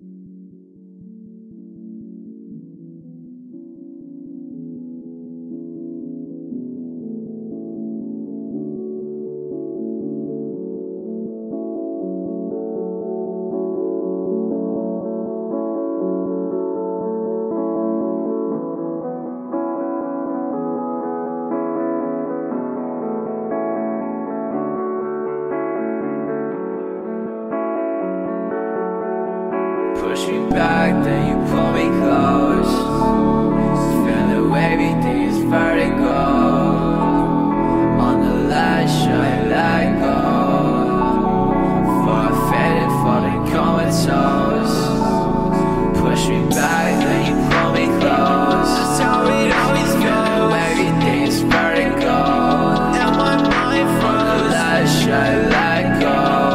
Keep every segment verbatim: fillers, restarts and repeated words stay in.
Push me back, then you pull me close. Feel the way everything is vertigo. On the ledge, I let go. For I faded, falling comatose. Push me back, then you pull me close. That's how it always goes. Feel the way everything is vertigo. And my mind from the ledge, I let go.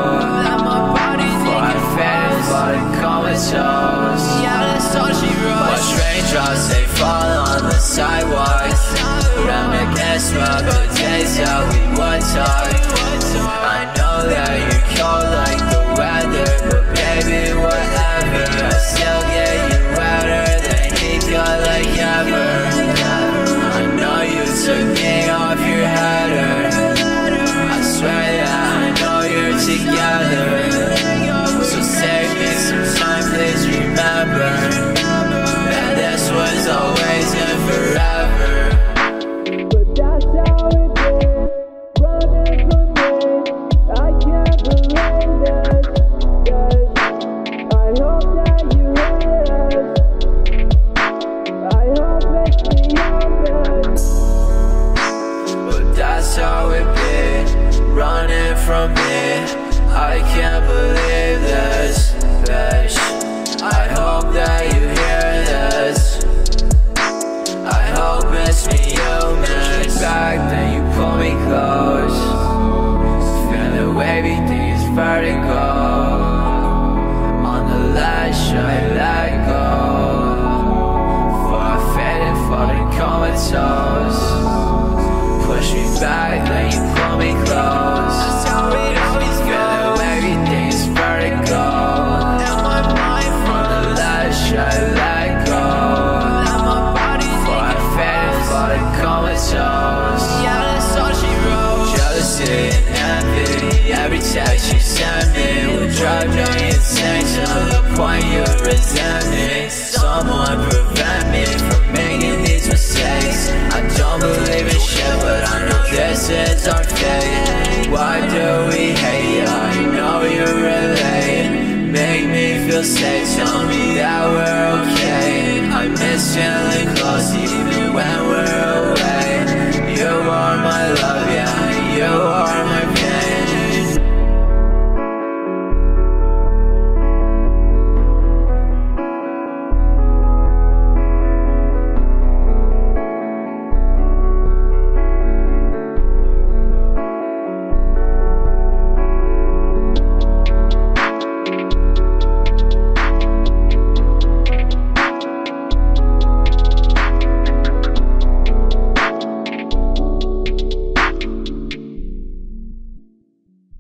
Yeah, that's all she wrote. Watch raindrops, they fall on the sidewalk. Reminisce about the days that we would talk. I know that you're cold like the weather, but baby, whatever, I still get you wetter than he got like ever. I know you took me off your header. I swear that I know you're together. So save me some time, please remember that this was always and forever. But that's how it is, running from me. I can't believe this, this. I hope that you hear this. I hope it's the end. But that's how it be, running from me. I can't believe this, bitch. I hope that you hear this. I hope it's me you miss. Back, then you pull me close. Feel the way everything is vertigo. On the ledge, I let go. For I faded, falling comatose. Push me back, then you pull me close. That's how it always goes. I let go. For I faded, falling comatose. Yeah, that's all she wrote. Jealousy and envy, every text you send me will drive me insane to the point you resent me. Someone prevent me from making these mistakes. I don't believe in shit, but I know this is our fate. Why do we hate? I know you relate. Make me feel safe, tell me that we're okay. I miss feeling close.